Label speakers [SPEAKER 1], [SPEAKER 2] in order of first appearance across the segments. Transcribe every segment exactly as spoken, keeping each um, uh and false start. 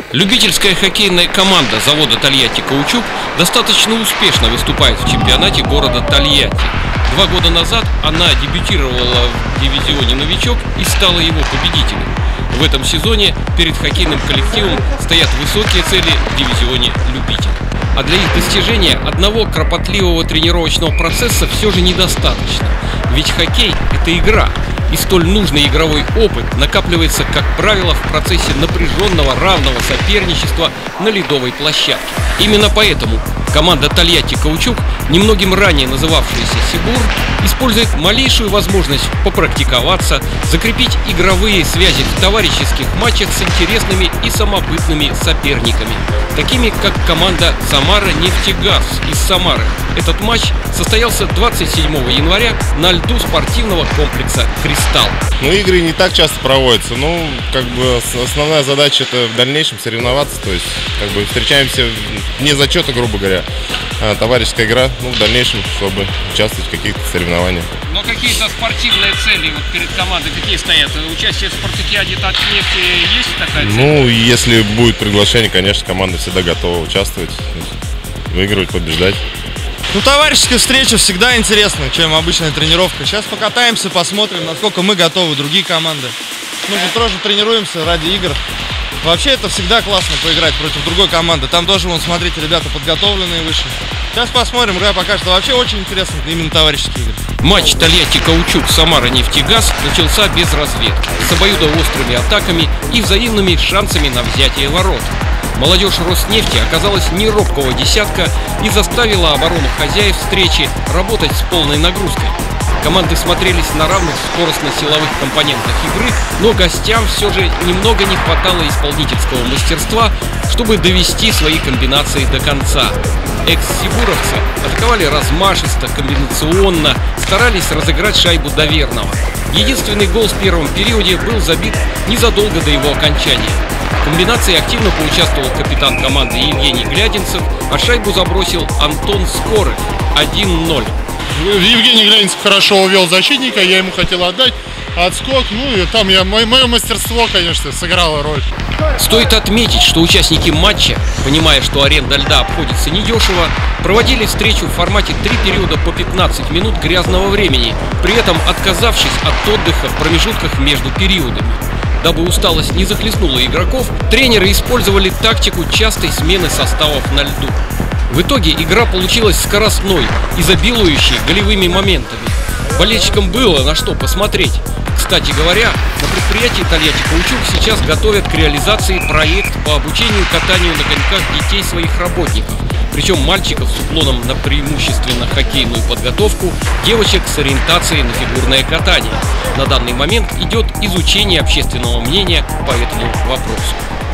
[SPEAKER 1] Любительская хоккейная команда завода «Тольятти Каучук» достаточно успешно выступает в чемпионате города Тольятти. Два года назад она дебютировала в дивизионе «Новичок» и стала его победителем. В этом сезоне перед хоккейным коллективом стоят высокие цели в дивизионе «Любитель». А для их достижения одного кропотливого тренировочного процесса все же недостаточно. Ведь хоккей – это игра. И столь нужный игровой опыт накапливается, как правило, в процессе напряженного равного соперничества на ледовой площадке. Именно поэтому команда «Тольятти Каучук», немногим ранее называвшаяся «Сибур», использует малейшую возможность попрактиковаться, закрепить игровые связи в товарищеских матчах с интересными и самобытными соперниками, такими как команда «Самара-Нефтегаз» из Самары. Этот матч состоялся двадцать седьмого января на льду спортивного комплекса «Кристалл».
[SPEAKER 2] Ну, игры не так часто проводятся. Ну, как бы основная задача — это в дальнейшем соревноваться. То есть, как бы встречаемся вне зачета, грубо говоря. А товарищеская игра, ну, в дальнейшем, чтобы участвовать в каких-то соревнованиях.
[SPEAKER 1] Но какие-то спортивные цели вот перед командой какие стоят? Участие в спартакиаде «Татнефти» есть такая цель?
[SPEAKER 2] Ну, если будет приглашение, конечно, команда всегда готова участвовать, выигрывать, побеждать.
[SPEAKER 3] Ну, товарищеская встреча всегда интересна, чем обычная тренировка. Сейчас покатаемся, посмотрим, насколько мы готовы, другие команды. Мы же тоже тренируемся ради игр. Вообще, это всегда классно поиграть против другой команды. Там тоже, вон, смотрите, ребята подготовленные выше. Сейчас посмотрим, игра покажет. Вообще очень интересно именно товарищеские игры.
[SPEAKER 1] Матч «Тольятти Каучук» «Самара-Нефтегаз» начался без разведки, с обоюдоострыми атаками и взаимными шансами на взятие ворот. Молодежь «Роснефти» оказалась не робкого десятка и заставила оборону хозяев встречи работать с полной нагрузкой. Команды смотрелись на равных в скоростно-силовых компонентах игры, но гостям все же немного не хватало исполнительского мастерства, чтобы довести свои комбинации до конца. Экс-сибуровцы атаковали размашисто, комбинационно, старались разыграть шайбу до верного. Единственный гол в первом периоде был забит незадолго до его окончания. В комбинации активно поучаствовал капитан команды Евгений Глядинцев, а шайбу забросил Антон Скорых. один ноль.
[SPEAKER 4] Евгений Глядинцев хорошо увел защитника, я ему хотел отдать отскок, ну и там я, мое, мое мастерство, конечно, сыграло роль.
[SPEAKER 1] Стоит отметить, что участники матча, понимая, что аренда льда обходится недешево, проводили встречу в формате три периода по пятнадцать минут грязного времени, при этом отказавшись от отдыха в промежутках между периодами. Дабы усталость не захлестнула игроков, тренеры использовали тактику частой смены составов на льду. В итоге игра получилась скоростной, изобилующей голевыми моментами. Болельщикам было на что посмотреть. Кстати говоря, на предприятии «Тольятти Каучук» сейчас готовят к реализации проект по обучению катанию на коньках детей своих работников. Причем мальчиков с уклоном на преимущественно хоккейную подготовку, девочек с ориентацией на фигурное катание. На данный момент идет изучение общественного мнения по этому вопросу.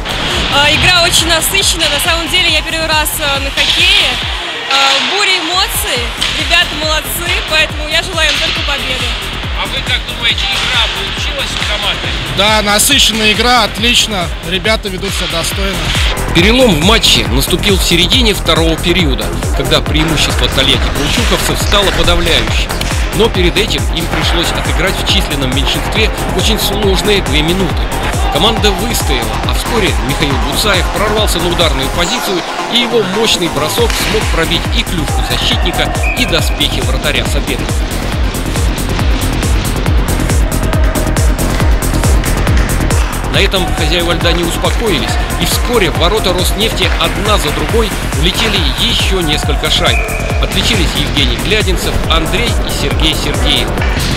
[SPEAKER 5] Игра очень насыщенная. На самом деле я первый раз на хоккее. Буря эмоций. Ребята молодцы, поэтому я желаю им только победы.
[SPEAKER 1] А вы как думаете, игра получилась у команды?
[SPEAKER 3] Да, насыщенная игра, отлично. Ребята ведут себя достойно.
[SPEAKER 1] Перелом в матче наступил в середине второго периода, когда преимущество «Тольятти Каучуковцев» стало подавляющим. Но перед этим им пришлось отыграть в численном меньшинстве очень сложные две минуты. Команда выстояла, а вскоре Михаил Буцаев прорвался на ударную позицию, и его мощный бросок смог пробить и клюшку защитника, и доспехи вратаря соперника. На этом хозяева льда не успокоились, и вскоре в ворота Роснефти одна за другой влетели еще несколько шайб. Отличились Евгений Глядинцев, Андрей и Сергей Сергеев.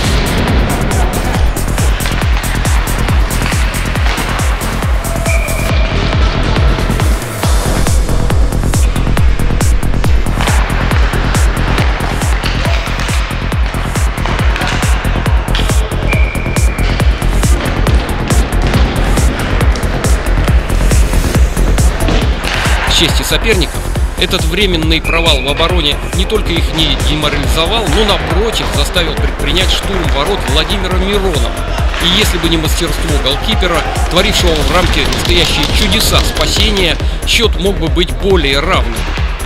[SPEAKER 1] К чести соперников, этот временный провал в обороне не только их не деморализовал, но напротив заставил предпринять штурм ворот Владимира Миронова. И если бы не мастерство голкипера, творившего в рамке настоящие чудеса спасения, счет мог бы быть более равным.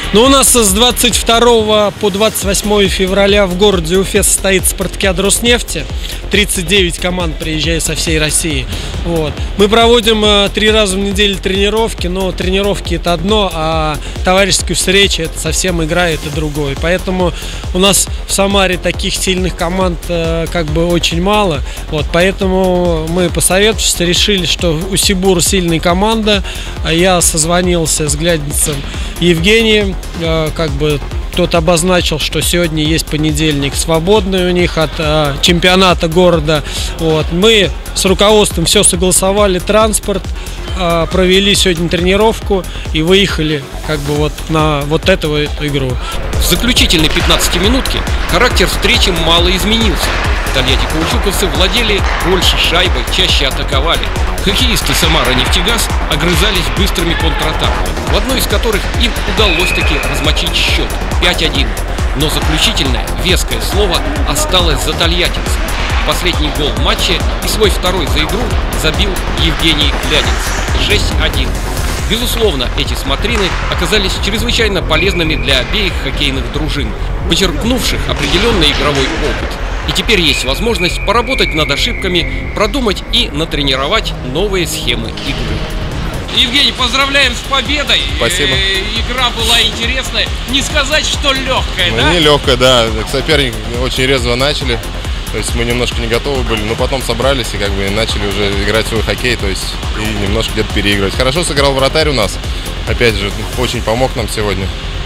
[SPEAKER 6] Ну, у нас с двадцать второго по двадцать восьмое февраля в городе Уфе состоит спартакиада Роснефти. тридцать девять команд приезжают со всей России. Вот. Мы проводим э, три раза в неделю тренировки, но тренировки это одно, а товарищеские встречи это совсем игра, это другое. Поэтому у нас в Самаре таких сильных команд э, как бы очень мало. Вот. Поэтому мы посоветовались, решили, что у Сибур сильная команда. Я созвонился с глядницем Евгением, э, как бы тот обозначил, что сегодня есть понедельник свободный у них от э, чемпионата города. Вот. Мы с руководством все согласовали, транспорт, э, провели сегодня тренировку и выехали как бы вот на вот эту игру.
[SPEAKER 1] В заключительной пятнадцатой минутке характер встречи мало изменился. Тольятти-каучуковцы владели больше шайбой, чаще атаковали. Хоккеисты Самара-Нефтегаз огрызались быстрыми контратаками, в одной из которых им удалось таки размочить счет пять один. Но заключительное, веское слово осталось за тольяттинцем. Последний гол в матче и свой второй за игру забил Евгений Глядец. шесть один. Безусловно, эти смотрины оказались чрезвычайно полезными для обеих хоккейных дружин, подчеркнувших определенный игровой опыт. И теперь есть возможность поработать над ошибками, продумать и натренировать новые схемы игры.
[SPEAKER 7] Евгений, поздравляем с победой.
[SPEAKER 2] Спасибо.
[SPEAKER 7] Э, игра была интересная. Не сказать, что легкая,
[SPEAKER 2] Ну,
[SPEAKER 7] да?
[SPEAKER 2] не легкая, да. Соперник очень резво начали. То есть мы немножко не готовы были, но потом собрались и как бы начали уже играть свой хоккей, то есть и немножко где-то переигрывать. Хорошо сыграл вратарь у нас. Опять же, очень помог нам сегодня.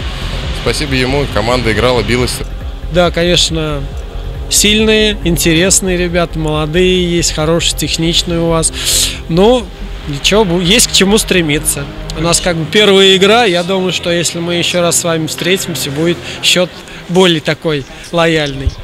[SPEAKER 2] Спасибо ему, команда играла, билась.
[SPEAKER 6] Да, конечно, сильные, интересные ребята, молодые есть, хорошие, техничные у вас. Но ничего, есть к чему стремиться. У нас как бы первая игра, я думаю, что если мы еще раз с вами встретимся, будет счет более такой лояльный.